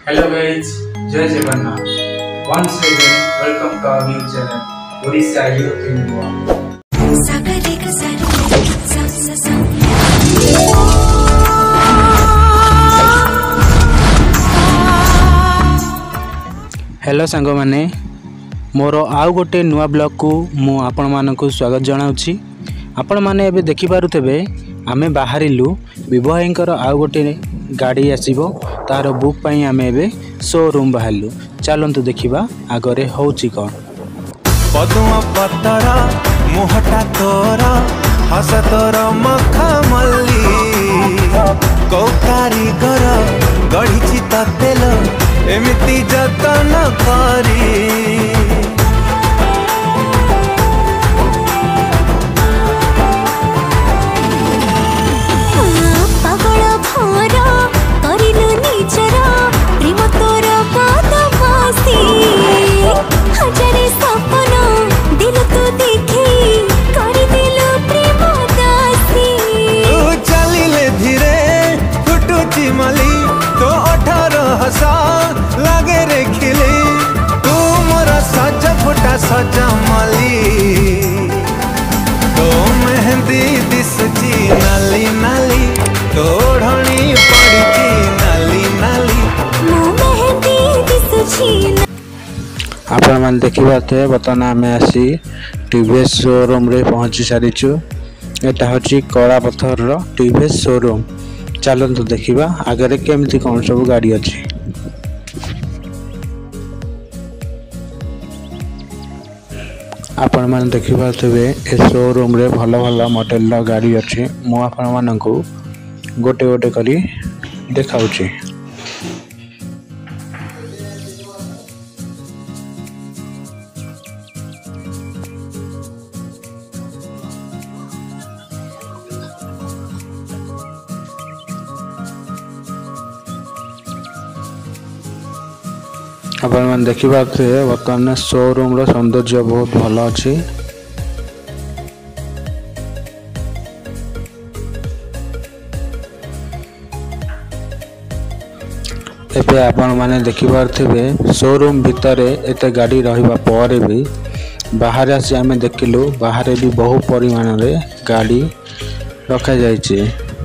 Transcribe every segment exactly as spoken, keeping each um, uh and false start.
Hello guys, Jai Jagannath. Once again, welcome to our new channel, Odisha Youth in Goa. Hello सांग माने मोर आउ गोटे नुआ blog को मु आपण मानकु स्वागत जनाउछि। आपण माने एबे देखि पारुथबे आमे बाहरिलु विवाहंकर आउ गोटे गाड़ी आसीबो तार बुक पई आमे एबे शोरूम बाहरलु। चलंतु देखिबा आगरे होउछि कोन। पदुआ पतरा मुहटा तोरा हस तोरा मखा मल्ली कौकारी गर गढ़िछि तेल एमिति जतन करी लगे रे खिली तू मोरा सज फुटा सजा मली तो मेहंदी दिसची नाली नाली तोड़नी पड़ची नाली नाली मो मेहंदी दिसची। आपण मान देखिबाते बतन आमे आसी टीवीएस शोरूम रे पहुंची सारिछु। एटा होची कला पत्थर रो टीवीएस शोरूम। चलंतु देखिबा आगरे केमती कोन सब गाड़ी अछि। आपण मान देखिबा तबे ए शोरूम रे भलो भलो मॉडल रो गाड़ी अछि। मो आपण मानकु गोटे गोटे करी देखाउछि। आपण मान देखिबा के वर्तमान शोरूम रो सौंदर्य बहुत भलो अछि। एबे आपण माने देखि पारथिबे शोरूम भितरे एते गाड़ी रहिबा परे भी बाहर आसी आमे देखिलु बाहर भी बहु परिमाण रे गाड़ी रखा जाय छै।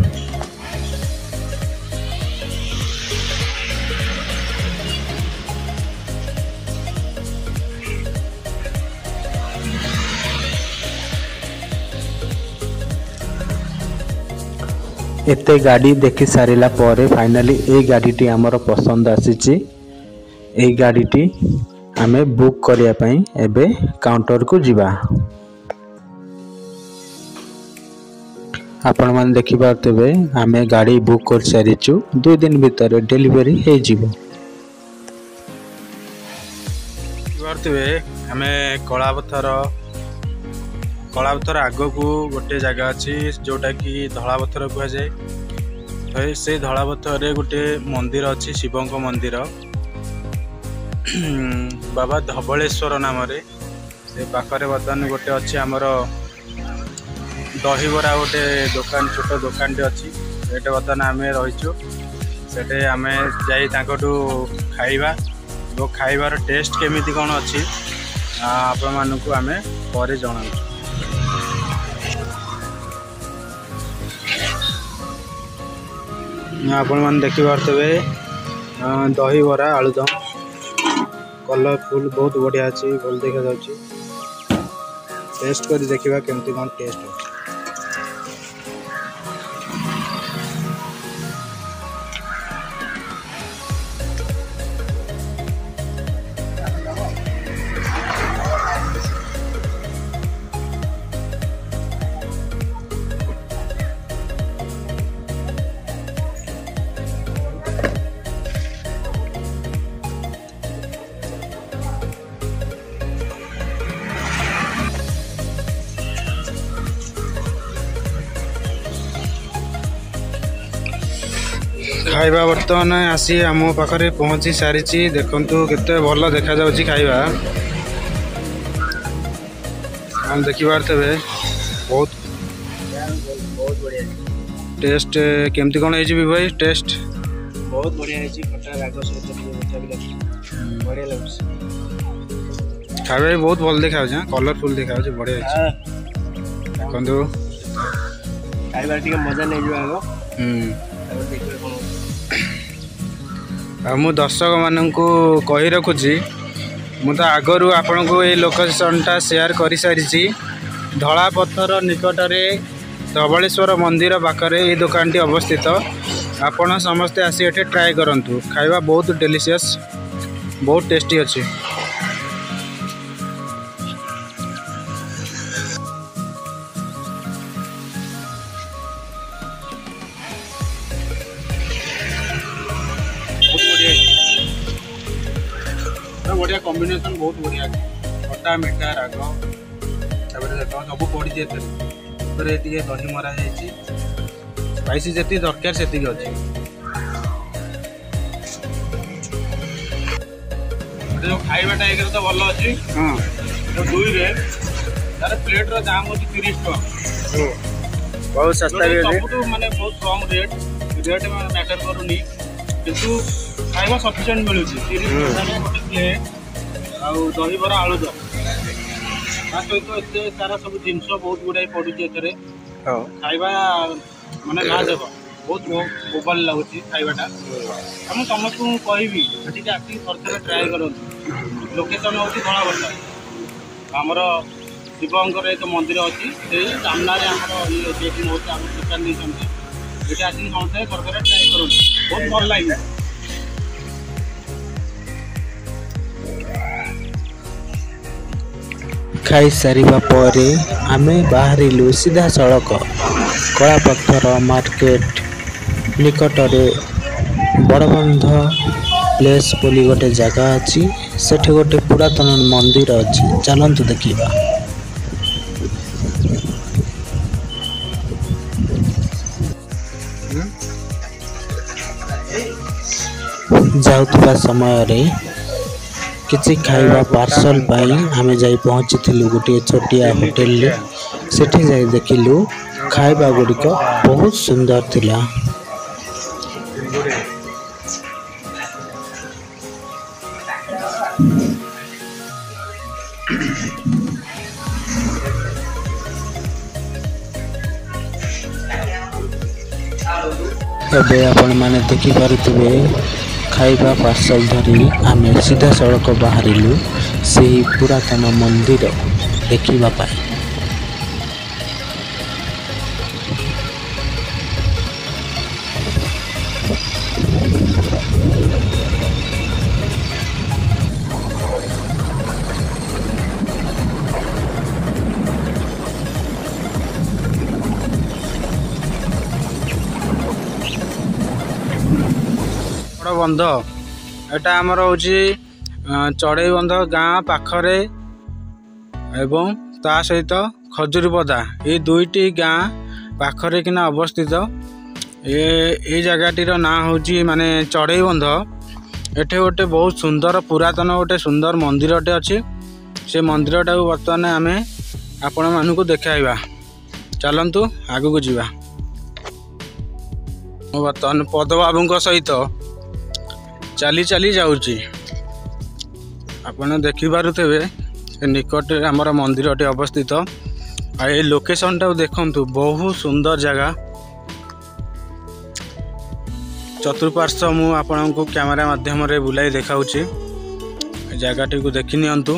एते गाड़ी देखि सारिला परे फाइनली ए गाड़ीटी हमर पसंद आसीची। ए गाड़ीटी आमे बुक करिया पई एबे काउंटर को जिबा। आपण मान देखि पारतेबे आमे गाड़ी बुक कर सारिचु। दो दिन भीतर डिलीवरी हे जिवो। पारतेबे आमे कला पत्थर कला पत्थर आगो को गोटे जगह अच्छी जोटा कि धला पत्थर कह जाए। तो से धला पत्थर रे गोटे मंदिर अच्छी शिवों मंदिर बाबा धबलेश्वर नाम रे से पाखरे बर्तमान गोटे अच्छी आमर दहीबरा गोटे दुकान छोट दुकान टे अच्छी से बर्तमान आम रहीचु से आम जा खाइबा वो खाइबार टेस्ट केमिति कौन अच्छी आपण मानकु आम पर जणाउछु। आपण मान देखि पारतेबे दही बरा आलुदम कलरफुल बहुत बढ़िया अछि। भल देखा जाउछि। टेस्ट करी देखिबा केमती कोन टेस्ट अछि। खाइबा बर्तमान आसी आम पाखे पहुँची सारी देखु केते भल देखा जाउछि। खाइबा हम देखि पारथबे बहुत टेस्ट केमती कौन है भाई टेस्ट बहुत बढ़िया है खटा राग सहित मिठा भी लगे बढ़िया लगे खाଇବା ବି ବହୁତ ଭଲ ଦେଖାଯାଉଛି କଲରଫୁଲ ଦେଖାଯାଉଛି ବଢିଆ ଅଛି ଦେଖନ୍ତୁ ଖାଇବା ଟିକେ ମଜା ନେଇଯିବ ଆଗ ଆଉ ମୁଁ ଦର୍ଶକ ମାନଙ୍କୁ କହି ରଖୁଛି ମୁଁ ତ ଆଗରୁ ଆପଣଙ୍କୁ ଏଇ ଲୋକେସନଟା ସେୟାର କରିସାରିଛି ଧଳା ପଥର ନିକଟରେ ଧବଳେଶ୍ୱର ମନ୍ଦିର ପାଖରେ এই ଦୋକାନଟି ଅବସ୍ଥିତ ଆପଣ ସମସ୍ତେ ଆସି ଏଠି ଟ୍ରାଏ କରନ୍ତୁ ଖାଇବା ବହୁତ ଡେଲିସିୟସ୍ ବହୁତ ଟେଷ୍ଟି ଅଛି बढ़िया कॉम्बिनेशन बहुत बढ़िया खटा मीठा राग देख सब पड़ी दही मरा जाइए स्पाइसी जी दरकार से अच्छी जो खाइबाटा एक तो भल अच्छी दुई तार प्लेट दाम अच्छी तीस टका बहुत सस्ता भी सब माने बहुत कम रेट रेट मैटर करूनी किंतु खाइबा सफिशिएंट मिलूँ तीस टका गोटे प्लेट आउ दही बरा आलू दम ता सहित एत सारा सब जिन बहुत गुड़ाई पड़ू खाइबा माने ना देव बहुत बोबाल लगुच खाइबाटा मुझे समस्त कहबी ठीक आसिक थोड़े ट्राए करूँ लोकेशन हूँ धलाबर्षा आमर शिवंकर एक मंदिर अच्छी से सामना आमर ये दुकान नहीं ये आसिक समस्त थोड़े ट्राए करूँ बहुत भल लगे खाई सारिबा परे आमे बाहरिलु सीधा सड़क कलापत्थर मार्केट निकटरे बड़बंध प्लेस बोली गोटे जगह अच्छी सेठी गोटे पुरातन मंदिर अच्छी चलतु देखिबा जाउतबा समय रे किसी खाइबा पार्सल पाई आमे जाई पहुंची थिलु गोटे छोटिया होटल ले सेठी जाई देखिलु खाइबा गुड़िक बहुत सुंदर थिला एबे आपण माने देखि पारुथिबे खाइबा पार्सल धरी आमे सीधा सड़क बाहरिलु से पुरातन मंदिर देखिबा पाई बंध एटा आमर हूँ चढ़ई बंध गाँ पाखरे एवं ता सहित खजुरीपदा ये दुईटी गाँ पाखरे किना अवस्थित ये जगहटीर ना हूँ माने चढ़ई बंध एठे गोटे बहुत सुंदर पुरातन गोटे सुंदर मंदिरटे अच्छी से मंदिरटा को बर्तमान आमे आपण मानू देखाइबा चलतु आगू को जीवा बर्तमान पदबाबू सहित चली चली जाऊँगी आपड़ देखिपे निकट आमर मंदिरटे अवस्थित आ लोकेशन टा देखु बहुत सुंदर जगह चतुर्पार्श्व मु आपण को कैमरा माध्यम रे बुलाई देखाऊँ जगह को देखी नियंतु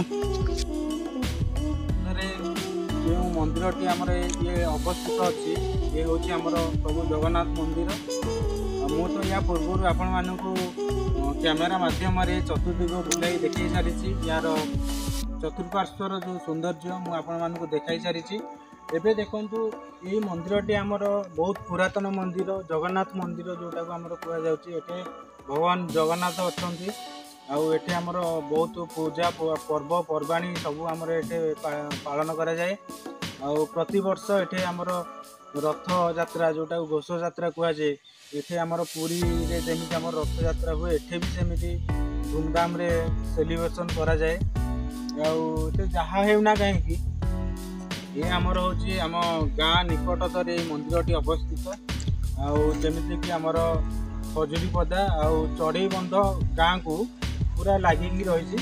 जो मंदिरटी आमर ये अवस्थित अच्छी ये हूँ आमर प्रभु जगन्नाथ मंदिर मु तो या पूर्व आपण मानक कैमेरा माध्यम चतुर्दिग बुलाई देखी सारी यार चतुर्पार्श्वर जो सौंदर्य मुझे देखा सारी एवं देखु ये मंदिरटी आमर बहुत पुरातन मंदिर जगन्नाथ मंदिर जोटा को आमर कहुचे भगवान जगन्नाथ अच्छा आउे आमर बहुत पूजा पर्व पर्वाणी सब आमर ये पालन करा जाए आउ प्रति वर्ष ये आमर रथ यात्रा जोटा घोष यात्रा कहुए ये आमर पुरी रे जमी आम रथ यात्रा हुए एठे भी सेमती धूमधाम रे सेलिब्रेशन करा जाए जहाँ होना कहीं ये आमर हूँ आम गाँ निकटतर मंदिरटी अवस्थित आमर ଖଜୁରୀପଦା ଆଉ ଚଢ଼େଇବନ୍ଧ ଗାଁ को पूरा लगिकी रही।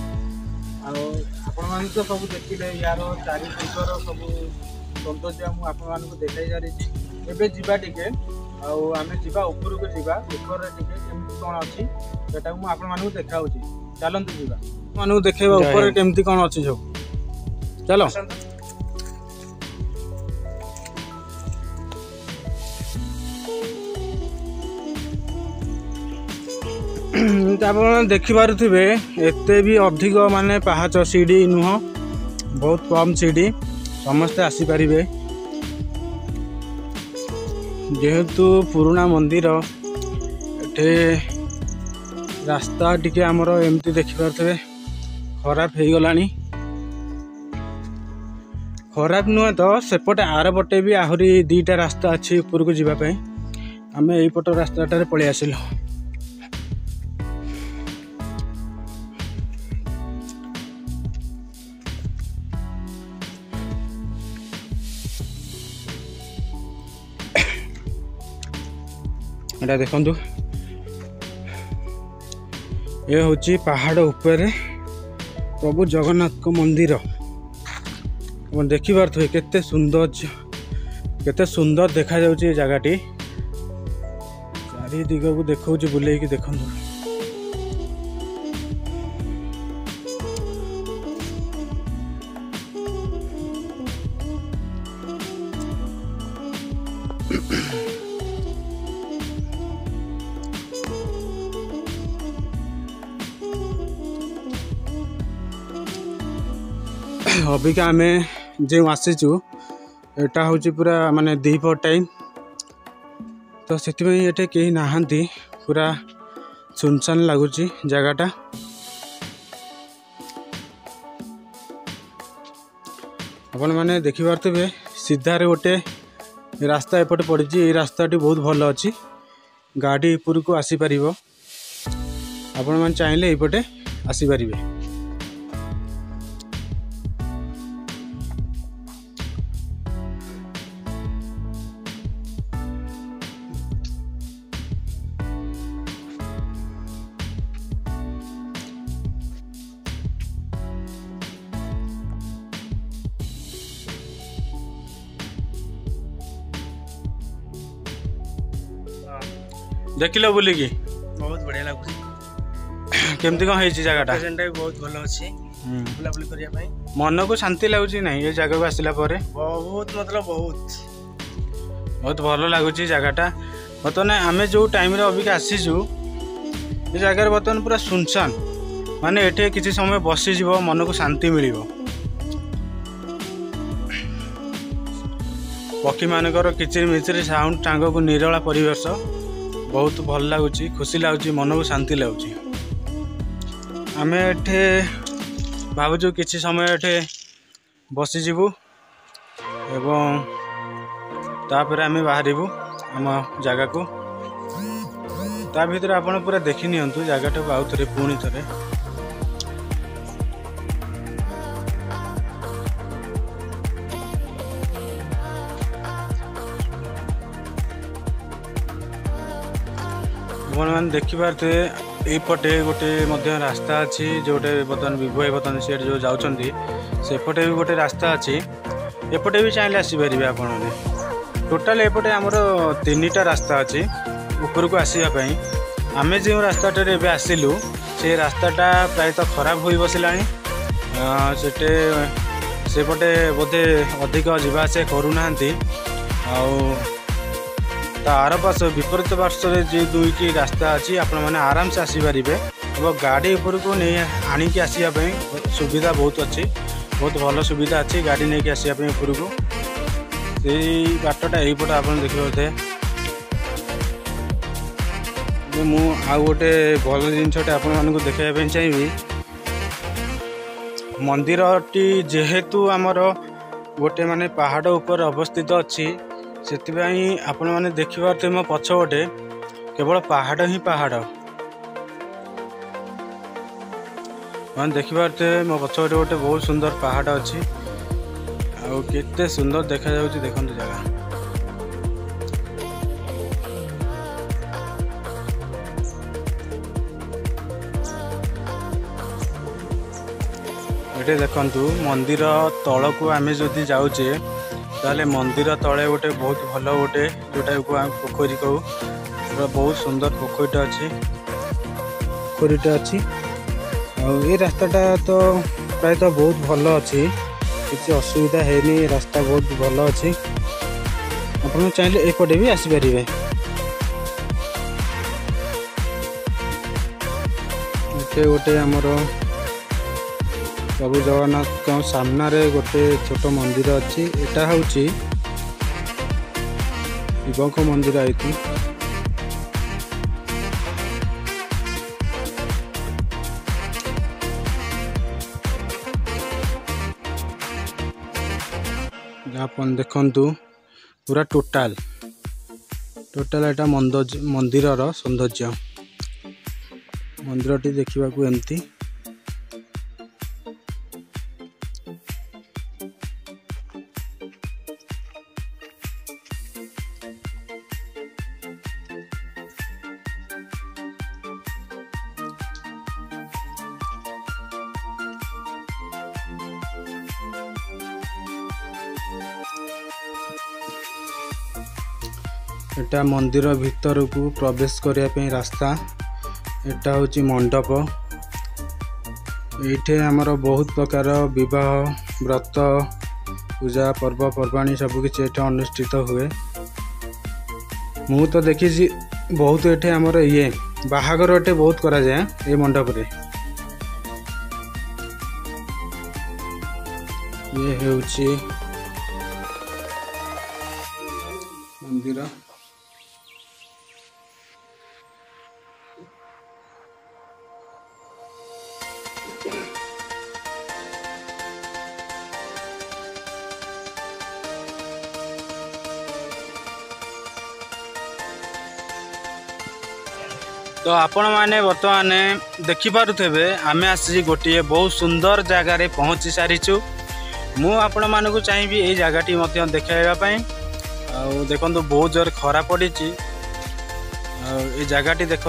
आपण तो सब देखिले यार चारि दिगर सब सौंदर्य मुझे आपण देखा सारी। एबे जीवा टिके आम जा ऊपर को जीवा ऊपर टिके केमती कौन अच्छी सेटा मुझे आपण देखा चलतु जीवा मानू देखा ऊपर केमती कौन अच्छी सब चलो। आप देखिपे एत भी अधिक माने पहाच सीढ़ी नुह बहुत कम सीढ़ी समस्ते आसीपारे जेहेतु पुराना मंदिर एटे रास्ता टिके आमर एमती देखिपे खराब हो गला खराब नुहे तो सेपटे आर पटे भी आहरी दीटा रास्ता अच्छी ऊपर को जावाई आम यपट रास्ताटार पलि आसिलु। एटा देखंतु ये हूँ पहाड़ ऊपर प्रभु जगन्नाथ को मंदिर देखि पारे केते सुंदर केते सुंदर देखा जाउची जगहटी चारि दिग को देखौ बुले कि देखंतु। अबिका आम जो आसीचु एटा हूँ पूरा माने दीपहर टाइम तो से कहीं नहांती पूरा सुनसान लगुच जगहटा। आपण मैंने देखिपे सीधार गोटे रास्ता एपटे पड़ी ये रास्ताटी बहुत भल अच्छी गाड़ी ऊपर को आसीपर आपण मैंने चाहिए यपटे आसीपर। देख लो बुलिकी बहुत बढ़िया लगुच केमती कौन है जगहटा भी बहुत भल अच्छी बुलाबुली करिया पई मन को शांति लगुच नहीं ये जगह को आसला परे बहुत मतलब बहुत बहुत भल लगुच जगहटा। बर्तमान आम जो टाइम अबिका आसीचु ये जगह बर्तमान पूरा सुनसान माने एटे किसी समय बसीज मन को शांति मिल पक्षी मानकर किचिर मिचिर साउंड टांग को निरला परिवेश बहुत भल लगुच खुशी लगुच मन को शांति लगुच। आम एठे भावुँ किसी समय एठे बसीजु एवं तापर आम बाहरबू आम जगह को ता भीतर आपण पूरा देखी नियंतु जगह को आउ थे पुणी थे। मैंने देखिपे यपटे गोटे रास्ता अच्छी जोटे बर्तमान विभू बर्तमान सी जो जाऊँगी सेपटे भी गोटे रास्ता अच्छी एपटे भी चाहिए आसीपारे आपने टोटाल एपटे आमर तीन टा रास्ता अच्छी ऊपर को आसवाई। आम जो रास्ताटे एवं आसिलु से रास्ताटा प्रायतः खराब हो बसला सेटे सेपटे बोधे अधिक जावास करूना आर पास विपरीत पार्श्व जो दुईटी रास्ता अच्छी आपण मैंने आराम से आसीपारे और गाड़ी ऊपर को नहीं आणिकी आसवाई सुविधा बहुत अच्छी बहुत भल सुविधा अच्छी गाड़ी नहीं आसवाई ऊपर को से बाटटा यहीपट आप देखिए मु आउ गोटे भल जिनसटे आपको देखा चाहिए मंदिरटी जेहेतु आमर गोटे माने पहाड़ ऊपर अवस्थित अच्छी से आपण मैंने देखिपे मो पछपटे केवल पहाड़ ही पहाड़ मैंने देखिपे मो पछपटे गोटे बहुत सुंदर पहाड़ अच्छी आउ केते सुंदर देखा जाउची देखंतु जगह ये देखंतु मंदिर तलक आम जदि जाऊे ताले मंदिर तले गोटे बहुत भल गोटे जोटा को पोखरी कहू बहुत सुंदर पोखरीटा अच्छी पोखरीटा अच्छी ये रास्ताटा तो प्रायः बहुत भल अच्छी किसी असुविधा है रास्ता बहुत भल अच्छी आप चाहिए एपटे भी आसीपर गोटे आमर प्रभु जगन्नाथ सामना रे गोटे छोट मंदिर अच्छी एटा हूँ शिव मंदिर आई अपन देखंतु पूरा टोटाल टोटाल एटा मंदिर सौंदर्य मंदिरटी देखा एमती एटा मंदिर भितर को प्रवेश करने रास्ता एटा हूँ मंडप ये आमर बहुत प्रकार विवाह व्रत पूजा पर्वपर्वाणी सबकि ये अनुष्ठित हुए मु तो देखी बहुत ये आमर ये बाहागर ये बहुत करा जाए ये मंडप रे ये हूँ मंदिर तो आपण मैंने बर्तमान देखिपे आम आसी गोटे बहुत सुंदर जगार पहुँची सारीचु मु आपण मानक चाहिए ये जगहटी देखाइबापी देखु बहुत जोर खरा पड़ी ये जगहटी देखु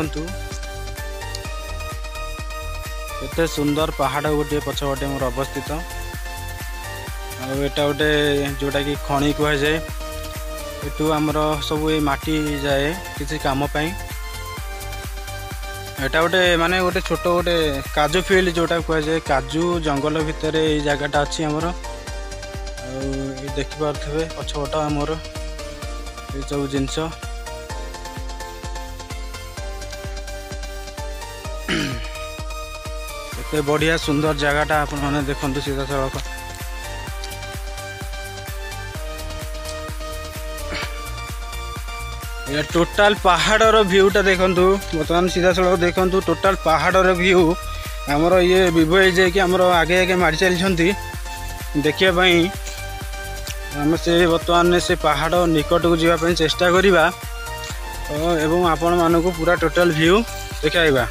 केते सुंदर पहाड़ गोटे पछपटे मोर अवस्थित आटा गोटे जोटा कि खणी कह जाए एटू आमर सब ये माटी जाए किसी काम पाई एटा गोटे माने गोटे छोट गोटे काजू फील्ड जोटा कह जाए काजू जंगल भितर ये जगहटा अच्छी आमर देखिपे पछपट आमर ये सब जिनस एते बढ़िया सुंदर जगहटा आप देखु सीधा सड़क ये टोटाल पहाड़र व्यूटा देखु बर्तमान सीधा सड़क देखु टोटाल पहाड़र व्यू आमर ये विभो जाकि आमर आगे आगे मारी चलती देखापी आम से बर्तमान से पहाड़ निकट को जावाई चेष्टा करवा एवं आपण मानक पूरा टोटाल व्यू देखाइबा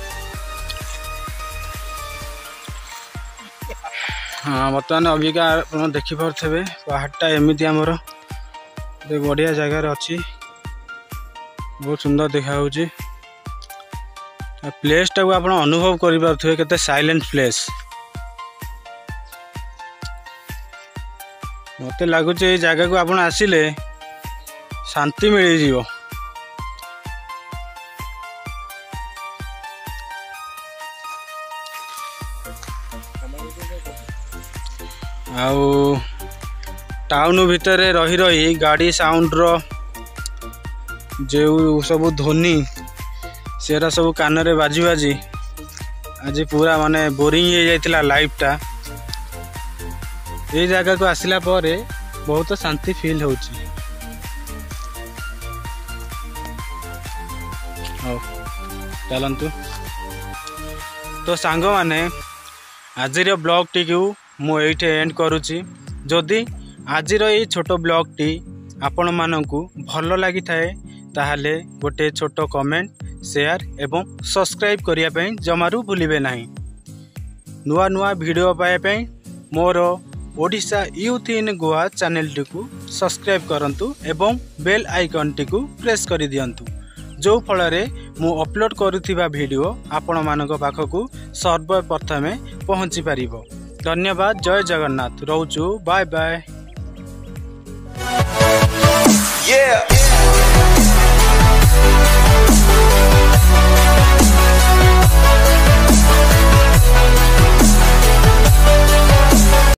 हाँ बर्तमान अबिका देखिपे पहाड़टा एमती आमर बढ़िया जगार अच्छी बहुत सुंदर देखा प्लेस टाक आप अनुभव करें केते साइलेंट प्लेस मत लगुच ये जगह को आप आसिले शांति मिल जीवो आउ टाउन भितर रही रही गाड़ी साउंड रो जो सब ध्वनि सेरा सब कान रे बाजी बाजी आज पूरा माने बोरिंग हो जाइतिला लाइफटा ये जगह को आसिला पर बहुत शांति फील होची चलतु तो सांग माने आजिर ब्लॉग टी को मु एठे एंड करुची जदि आजिर ये छोट ब्लॉग टी आपण मानकु भल लगी थाए ताहले गोटे छोट कमेंट शेयर एवं सब्सक्राइब करिया पे जमारू भूलिबे नहीं नुआ नुआ वीडियो पाए पे मोर Odisha youth in Goa channel टी को सब्सक्राइब करंतु एवं बेल आइकन टी को प्रेस कर दियंतु जो फल मु अपलोड करुथिबा वीडियो आपण मानक पाखकु सर्वप्रथमे पहुँची पारिबो। धन्यवाद। जय जगन्नाथ। रोचु बाय बाय। Yeah.